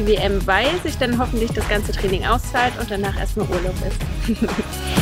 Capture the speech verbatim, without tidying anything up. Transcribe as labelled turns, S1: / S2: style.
S1: die W M, weil sich dann hoffentlich das ganze Training auszahlt und danach erstmal Urlaub ist.